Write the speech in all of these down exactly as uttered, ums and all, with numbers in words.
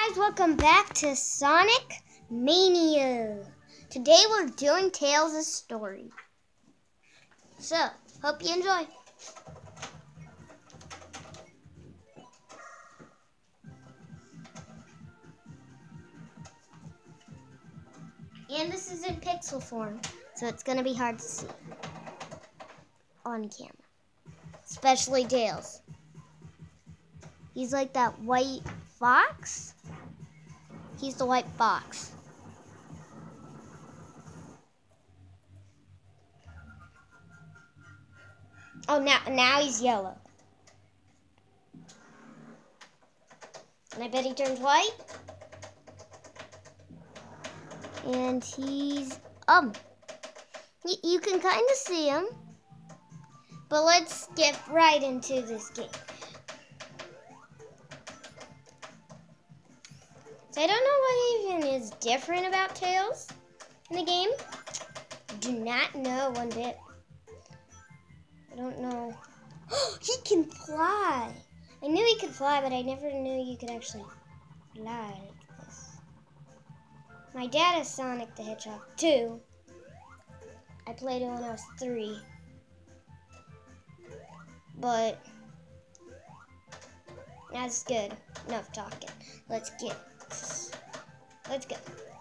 guys, welcome back to Sonic Mania. Today we're doing Tails' story. So, hope you enjoy. And this is in pixel form, so it's going to be hard to see on camera. Especially Tails. He's like that white fox. He's the white fox. Oh, now now he's yellow. And I bet he turns white. And he's, um, y you can kind of see him. But let's get right into this game. So I don't know what even is different about Tails in the game. Do not know one bit. I don't know. He can fly. I knew he could fly, but I never knew you could actually fly like this. My dad has Sonic the Hedgehog too. I played it when I was three. But that's good. Enough talking. Let's get Let's go.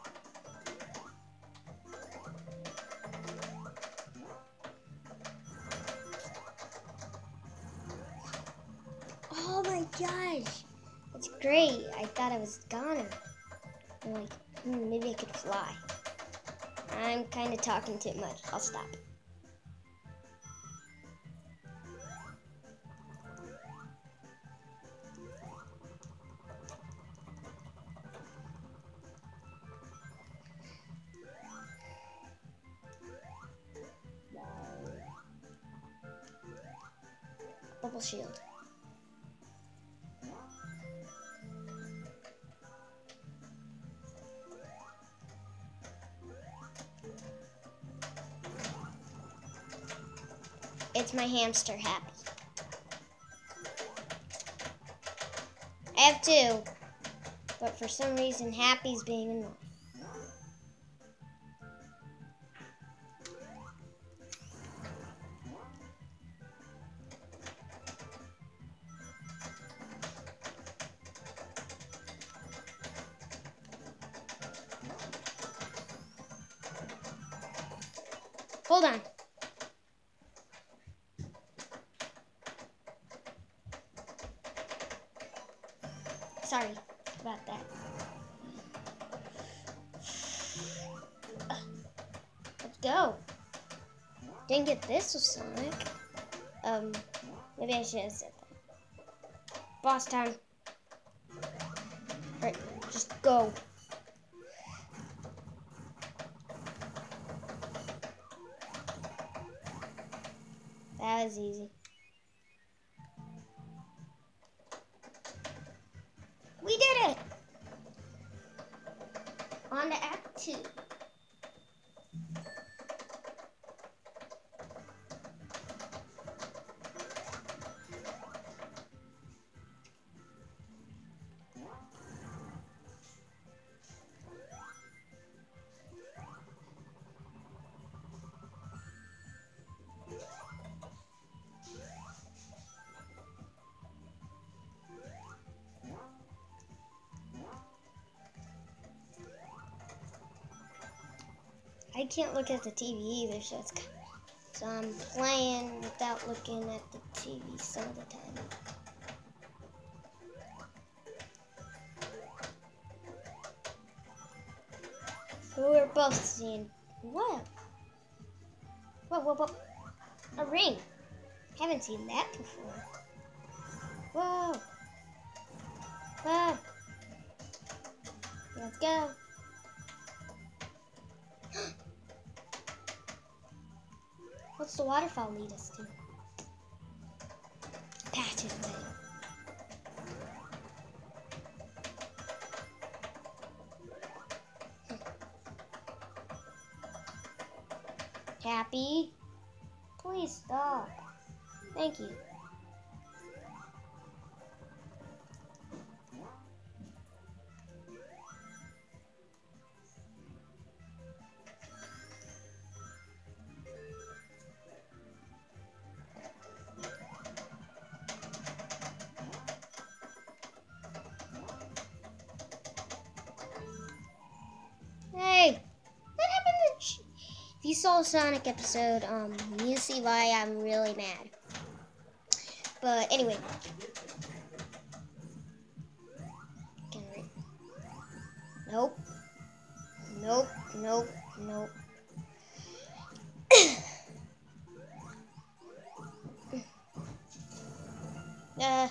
Oh my gosh. That's great. I thought I was gonna. I'm like, hmm, maybe I could fly. I'm kind of talking too much. I'll stop. Bubble shield. It's my hamster, Happy. I have two, but for some reason, Happy's being annoying. Hold on. Sorry about that. Uh, let's go. Didn't get this with Sonic. Um, maybe I should have said that. Boss time. Alright, just go. That was easy. We did it! On to Act Two. I can't look at the T V either, so it's kind of, so I'm playing without looking at the T V some of the time. So we're both seeing what? Whoa, whoa, whoa! A ring. Haven't seen that before. Whoa! Whoa! Let's go. What's the waterfall lead us to? Patches thing. Happy? Please stop. Thank you. saw a Sonic episode, um, you see why I'm really mad. But anyway. Nope. Nope. Nope. Nope. uh.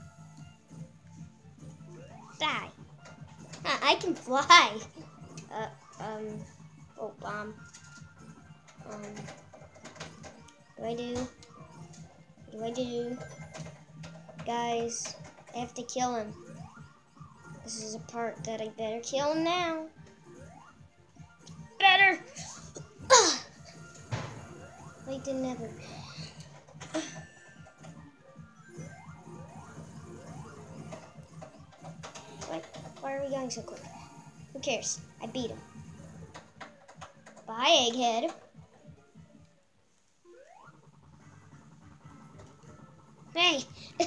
Die. Huh, I can fly. Uh, um. Oh, bomb. Um. What do I do? What do I do? Guys, I have to kill him. This is a part that I better kill him now. Better! Wait, didn't ever. What? Why are we going so quick? Who cares? I beat him. Bye, Egghead. Hey!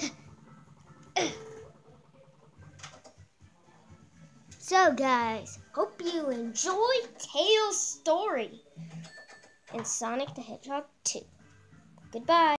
So guys, hope you enjoyed Tails' story in Sonic the Hedgehog two. Goodbye.